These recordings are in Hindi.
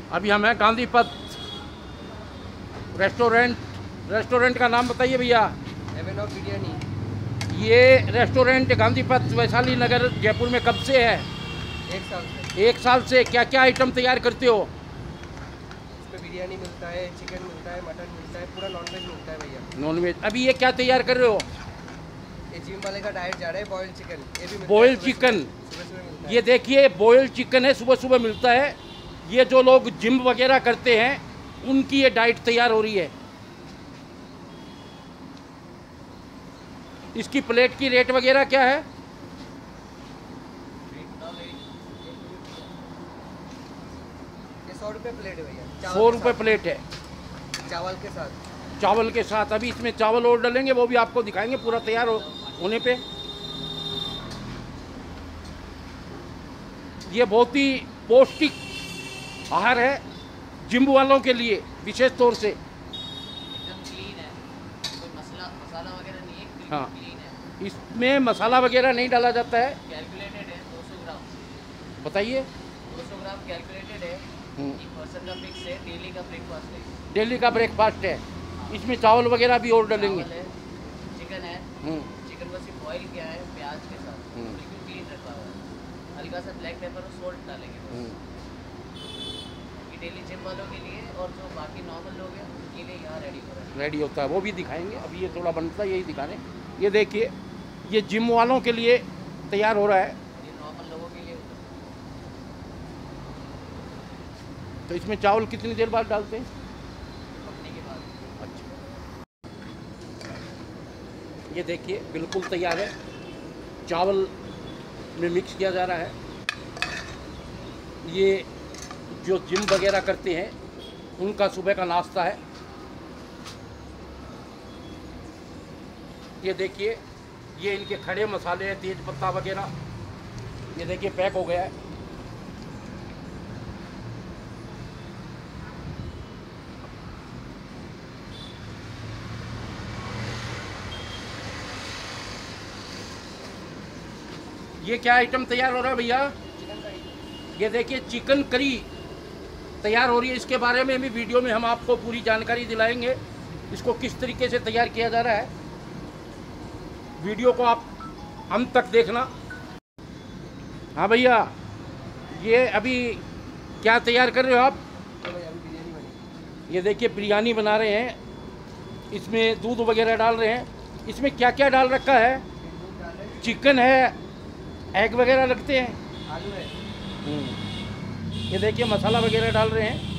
अभी हम हैं गांधी पथ रेस्टोरेंट का नाम बताइए भैया। Heaven of biryani. ये रेस्टोरेंट गांधी पथ वैशाली नगर जयपुर में कब से है? 1 साल से। 1 साल से। क्या क्या आइटम तैयार करते हो? इसमें बिरयानी मिलता है, चिकन मिलता है, मटन मिलता है, पूरा नॉनवेज मिलता है भैया। नॉनवेज। अभी ये क्या तैयार कर रहे हो? ये जिम वाले का डाइट जा रहा है, बॉइल्ड चिकन। ये भी बॉइल्ड चिकन। ये देखिए बॉइल्ड चिकन है, सुबह सुबह मिलता है। ये जो लोग जिम वगैरह करते हैं उनकी ये डाइट तैयार हो रही है। इसकी प्लेट की रेट वगैरह क्या है? ये 100 रुपये प्लेट है भैया। 100 रुपये प्लेट है चावल के साथ। चावल के साथ। अभी इसमें चावल और डालेंगे, वो भी आपको दिखाएंगे पूरा तैयार होने पे। ये बहुत ही पौष्टिक आहार है जिम वालों के लिए विशेष तौर से। एकदम क्लीन है, कोई मसाला वगैरह नहीं है, हाँ, क्लीन है। इसमें मसाला वगैरह नहीं डाला जाता है। कैलकुलेटेड है 200 ग्राम। बताइए। 200 ग्राम कैलकुलेटेड है। एक पर्सन का फिक्स है, डेली का ब्रेकफास्ट है। डेली का ब्रेकफास्ट है। इसमें चावल वगैरह भी और डालेंगे। चावल है, चिकन है। चिकन को सिर्फ बॉईल किया है प्याज के साथ, बिल्कुल क्लीन रखा हुआ है। हल्का सा ब्लैक पेपर और सॉल्ट डालेंगे। ये डेली जिम वालों के लिए और जो बाकी नॉर्मल लोग हैं उनके लिए यहाँ रेडी हो रहा है। रेडी होता है, वो भी दिखाएंगे। अभी ये थोड़ा बनता है, यही दिखा रहे हैं। ये देखिए, ये जिम वालों के लिए तैयार हो रहा है। ये नॉर्मल लोगों के लिए होता है। तो इसमें चावल कितनी देर बाद डालते हैं? पकने के बाद। अच्छा, ये देखिए बिल्कुल तैयार है। चावल में मिक्स किया जा रहा है। ये जो जिम वगैरह करते हैं उनका सुबह का नाश्ता है। ये देखिए, ये इनके खड़े मसाले हैं, तेज पत्ता वगैरह। ये देखिए पैक हो गया है। ये क्या आइटम तैयार हो रहा है भैया? ये देखिए चिकन करी तैयार हो रही है। इसके बारे में भी वीडियो में हम आपको पूरी जानकारी दिलाएंगे, इसको किस तरीके से तैयार किया जा रहा है। वीडियो को आप अंत तक देखना। हाँ भैया, ये अभी क्या तैयार कर रहे हो आप? ये देखिए बिरयानी बना रहे हैं। इसमें दूध वगैरह डाल रहे हैं। इसमें क्या क्या डाल रखा है? चिकन है, एग वगैरह लगते हैं, आलू है। ये देखिए मसाला वगैरह डाल रहे हैं।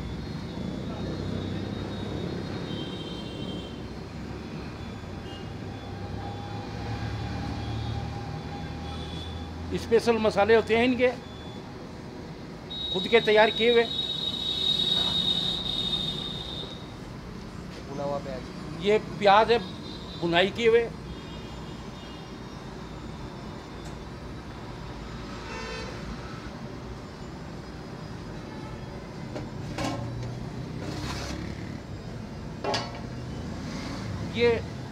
स्पेशल मसाले होते हैं इनके, खुद के तैयार किए हुए। भुना हुआ प्याज। ये प्याज है भुनाई किए हुए। ये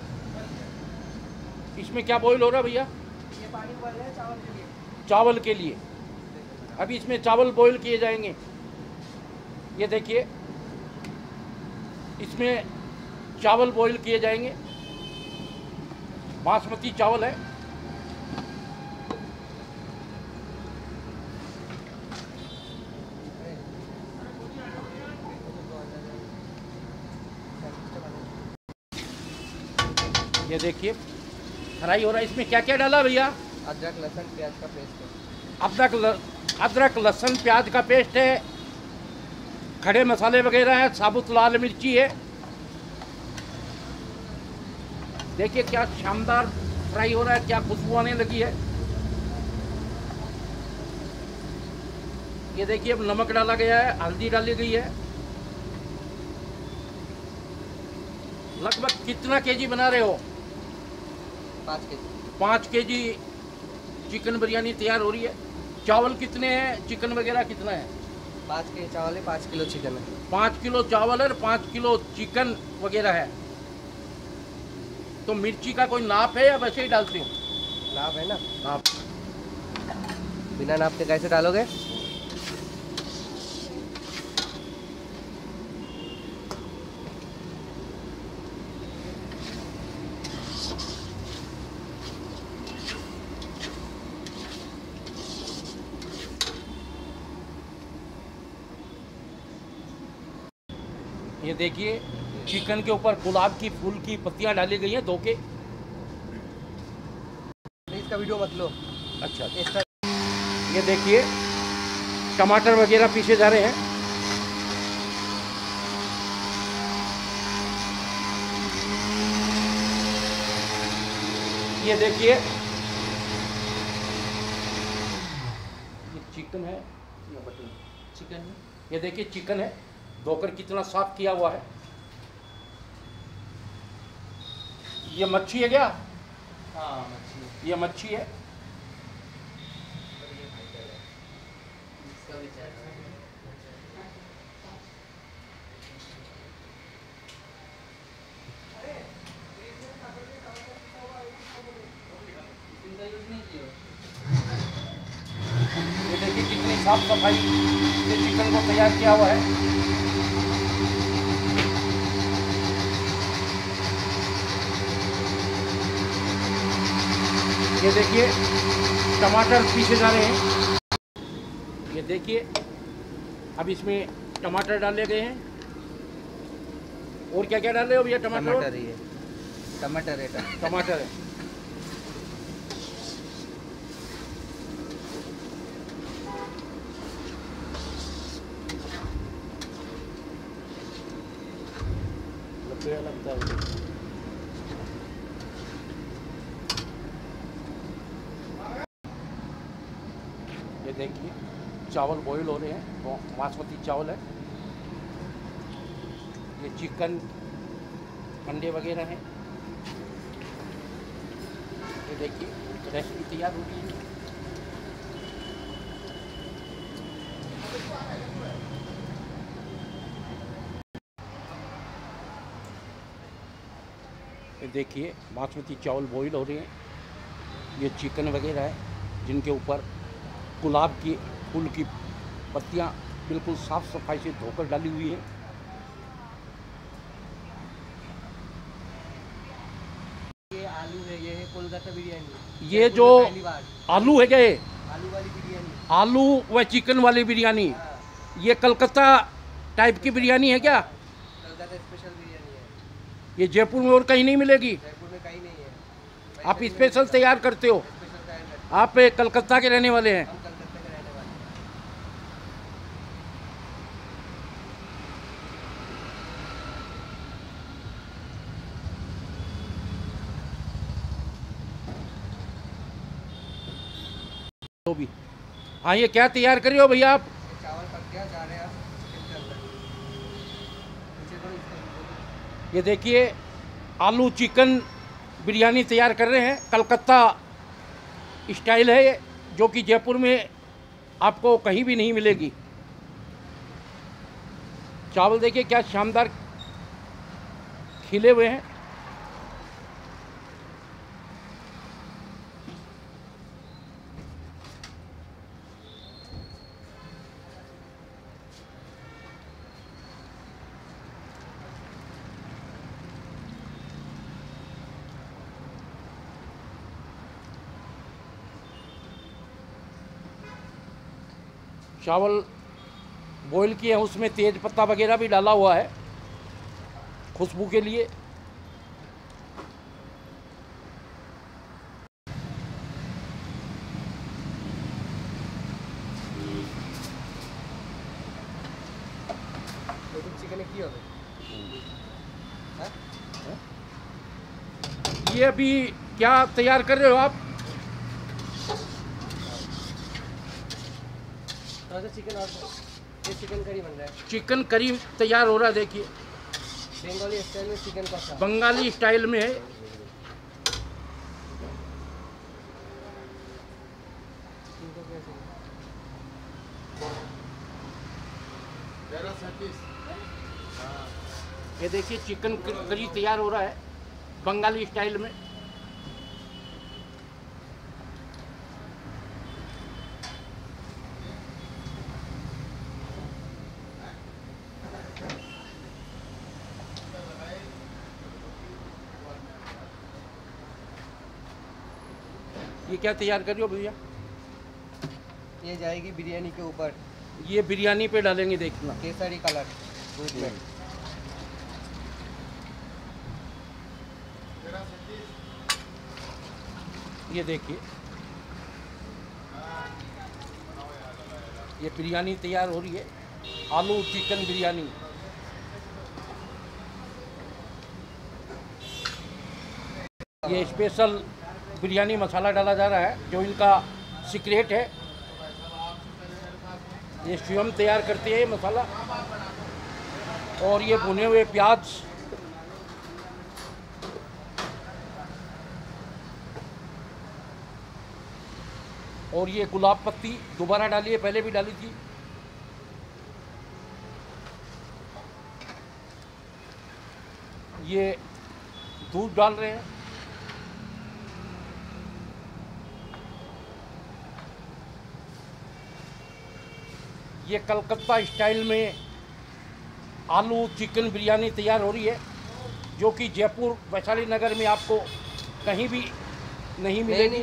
इसमें क्या बॉईल हो रहा है भैया? ये पानी उबाल रहे हैं चावल के लिए। चावल के लिए। अभी इसमें चावल बॉईल किए जाएंगे। ये देखिए, इसमें चावल बॉईल किए जाएंगे। बासमती चावल है। ये देखिए फ्राई हो रहा है। इसमें क्या क्या डाला भैया? अदरक लहसुन प्याज का पेस्ट है। अदरक लहसुन प्याज का पेस्ट है, खड़े मसाले वगैरह हैं, साबुत लाल मिर्ची है। देखिए क्या शानदार फ्राई हो रहा है, क्या खुशबू आने लगी है। ये देखिए अब नमक डाला गया है, हल्दी डाली गई है। लगभग कितना केजी बना रहे हो? 5 केजी। 5 केजी चिकन बिरयानी तैयार हो रही है। चावल कितने हैं, चिकन वगैरह कितना है? 5 के चावल है, 5 किलो चिकन है। 5 किलो चावल है, 5 किलो चिकन वगैरह है। तो मिर्ची का कोई नाप है या वैसे ही डालते हो? नाप है ना। नाप। बिना नाप के कैसे डालोगे? ये देखिए चिकन के ऊपर गुलाब की फूल की पत्तियां डाली गई हैं धो के। इसका वीडियो मत लो। अच्छा एक्स्ट्रा। ये देखिए टमाटर वगैरह पीसे जा रहे हैं। ये देखिए ये चिकन है या बटन चिकन है। ये देखिए चिकन है धोकर कितना साफ किया हुआ है। ये मच्छी है क्या? हाँ मच्छी। ये मच्छी है। इसका भी चार्ज है। इसका यूज नहीं किया। ये देखिए कितनी साफ सफाई से चिकन को तैयार किया हुआ है। ये देखिए टमाटर पीसे जा रहे हैं। ये देखिए अब इसमें टमाटर डाले गए हैं। और क्या क्या डाले हो भैया? टमाटर ही है। टमाटर है। टमाटर है। लगता है ये देखिए चावल बॉईल हो रहे हैं। तो बासमती चावल है। ये चिकन अंडे वगैरह हैं। ये देखिए रेसिपी तैयार हो गई है। ये देखिए बासमती चावल बॉईल हो रहे हैं। ये चिकन वगैरह है जिनके ऊपर गुलाब की फूल की पत्तियां बिल्कुल साफ सफाई से धोकर डाली हुई है। ये आलू है। ये है कोलकाता बिरयानी। ये जो पहली बार आलू है क्या? ये आलू वाली बिरयानी। आलू व चिकन वाली बिरयानी। हाँ। ये कलकत्ता टाइप की बिरयानी है क्या? कोलकाता स्पेशल बिरयानी है। ये जयपुर में और कहीं नहीं मिलेगी? जयपुर में कहीं नहीं है। आप स्पेशल तैयार करते हो? स्पेशल तैयार करते आप कलकत्ता के रहने वाले हैं? हैं। हम कलकत्ता के रहने वाले हैं। तो भी हाँ, ये क्या तैयार कर रहे हो भैया आप? ये चावल पक गया, जा रहे हैं आप चिकन के अंदर। नीचे थोड़ी इसका ये देखिए आलू चिकन बिरयानी तैयार कर रहे हैं। कलकत्ता स्टाइल है ये, जो कि जयपुर में आपको कहीं भी नहीं मिलेगी। चावल देखिए क्या शानदार खिले हुए हैं। चावल बॉईल किए हैं, उसमें तेज पत्ता वगैरह भी डाला हुआ है खुशबू के लिए। चिकन की होगी। ये अभी क्या तैयार कर रहे हो आप? थोड़ा सा चिकन और ये चिकन करी बन रहा है। चिकन करी तैयार हो रहा है। देखिए बंगाली स्टाइल में चिकन कसा। बंगाली स्टाइल में है। इनको कैसे? ये देखिए चिकन करी तैयार हो रहा है बंगाली स्टाइल में। ये क्या तैयार कर रहे हो भैया? ये जाएगी बिरयानी के ऊपर। ये बिरयानी पे डालेंगे, देखना। केसरी कलर दूध में। ये देखिए, ये बिरयानी तैयार हो रही है, आलू चिकन बिरयानी। ये स्पेशल बिरयानी मसाला डाला जा रहा है जो इनका सीक्रेट है। ये स्वयं तैयार करते हैं ये मसाला। और ये भुने हुए प्याज, और ये गुलाब पत्ती दोबारा डाली है, पहले भी डाली थी। ये दूध डाल रहे हैं। ये कलकत्ता स्टाइल में आलू चिकन बिरयानी तैयार हो रही है, जो कि जयपुर वैशाली नगर में आपको कहीं भी नहीं मिलेगी।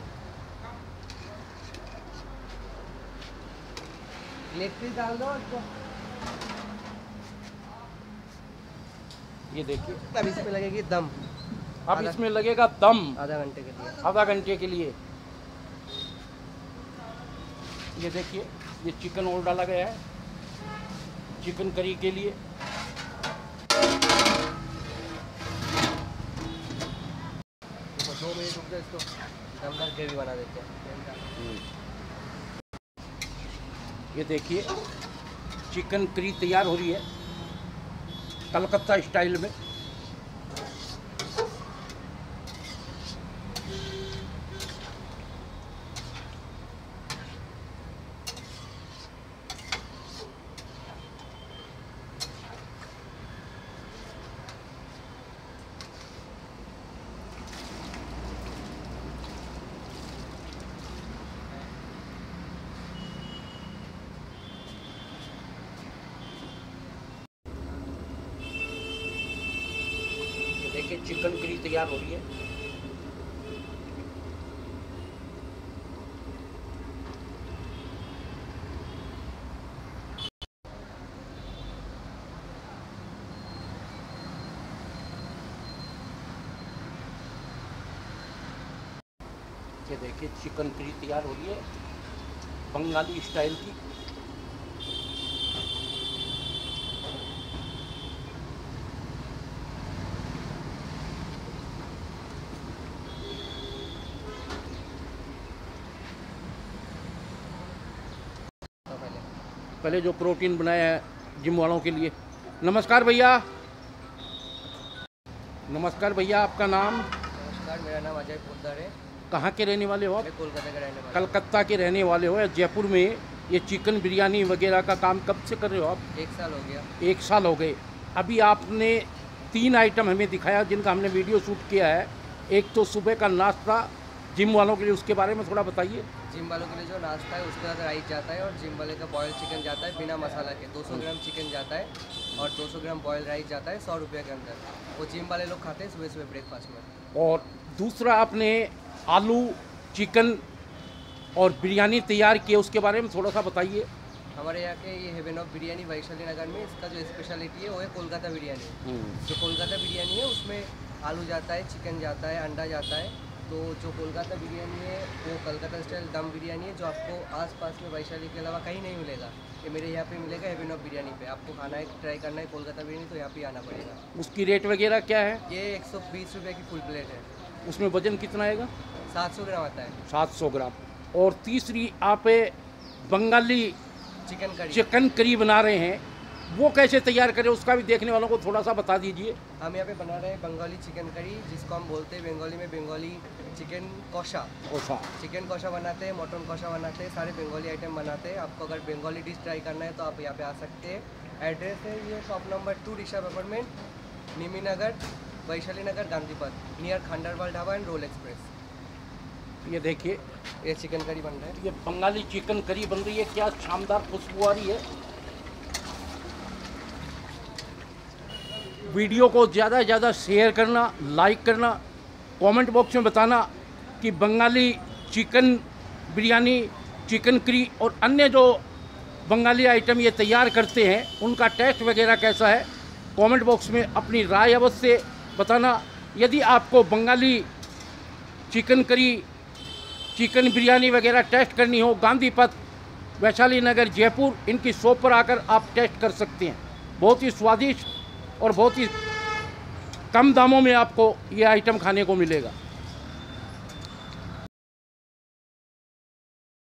इलेक्ट्रिक डाल दो उसको। ये देखिए, अब इसमें लगेगी दम। अब इसमें लगेगा दम आधा घंटे के लिए। आधा घंटे के लिए। ये देखिए, ये चिकन और डाला गया है चिकन करी के लिए। तो 2 मिनट रुक जाए, इसको दमदार ग्रेवी बना देते हैं। ये देखिए, चिकन करी तैयार हो रही है कलकत्ता स्टाइल में। देखिए, चिकन करी तैयार हो रही है। ये देखिए, चिकन करी तैयार हो रही है बंगाली स्टाइल की। पहले जो प्रोटीन बनाया है जिम वालों के लिए। नमस्कार भैया। नमस्कार भैया, आपका नाम? नमस्कार, मेरा नाम अजय पोद्दार है। कहाँ के रहने वाले हो आप? मैं कोलकाता का रहने वाला हूँ। कलकत्ता के रहने वाले हो। जयपुर में ये चिकन बिरयानी वगैरह का काम कब से कर रहे हो आप? 1 साल हो गया। 1 साल हो गए। अभी आपने 3 आइटम हमें दिखाया जिनका हमने वीडियो शूट किया है। एक तो सुबह का नाश्ता जिम वालों के लिए, उसके बारे में थोड़ा बताइए। जिम वालों के लिए जो नाश्ता है उसके साथ राइस जाता है, और जिम वाले का बॉयल चिकन जाता है बिना मसाला के। 200 ग्राम चिकन जाता है और 200 ग्राम बॉयल राइस जाता है 100 रुपये के अंदर। वो जिम वाले लोग खाते हैं सुबह सुबह ब्रेकफास्ट में। और दूसरा, आपने आलू चिकन और बिरयानी तैयार किए, उसके बारे में थोड़ा सा बताइए। हमारे यहाँ के ये हेवन ऑफ बिरयानी वैशाली नगर में, इसका जो स्पेशलिटी है वो है कोलकाता बिरयानी। जो कोलकाता बिरयानी है उसमें आलू जाता है, चिकन जाता है, अंडा जाता है। तो जो कोलकाता बिरयानी है वो कलकत्ता स्टाइल दम बिरयानी है, जो आपको आसपास में वैशाली के अलावा कहीं नहीं मिलेगा। ये मेरे यहाँ पे मिलेगा हेवन ऑफ बिरयानी पे। आपको खाना है, ट्राई करना है कोलकाता बिरयानी, तो यहाँ पे आना पड़ेगा। उसकी रेट वगैरह क्या है? ये 120 रुपये की फुल प्लेट है। उसमें वजन कितना आएगा? 700 ग्राम आता है। 700 ग्राम। और तीसरी, आप बंगाली चिकन करी बना रहे हैं, वो कैसे तैयार करें उसका भी देखने वालों को थोड़ा सा बता दीजिए। हम यहाँ पे बना रहे हैं बंगाली चिकन करी, जिसको हम बोलते हैं बंगाली में बंगाली चिकन कौशा। चिकन कौशा बनाते हैं, मटन कौशा बनाते हैं, सारे बंगाली आइटम बनाते हैं। आपको अगर बंगाली डिश ट्राई करना है तो आप यहाँ पे आ सकते हैं। एड्रेस है ये shop number 2 Rishabh apartment, Nimi Nagar, Vaishali Nagar, Gandhi Path, near Khandarwal dhaba and roll express. ये देखिए, ये चिकन करी बन रहा है। ये बंगाली चिकन करी बन रही है। क्या शानदार खुशबू आ रही है। वीडियो को ज़्यादा से ज़्यादा शेयर करना, लाइक करना, कमेंट बॉक्स में बताना कि Bengali chicken biryani, chicken curry और अन्य जो बंगाली आइटम ये तैयार करते हैं उनका टेस्ट वगैरह कैसा है। कमेंट बॉक्स में अपनी राय अवश्य बताना। यदि आपको Bengali chicken curry chicken biryani वगैरह टेस्ट करनी हो, गांधी पथ, वैशाली नगर, जयपुर, इनकी शॉप पर आकर आप टेस्ट कर सकते हैं। बहुत ही स्वादिष्ट और बहुत ही कम दामों में आपको ये आइटम खाने को मिलेगा।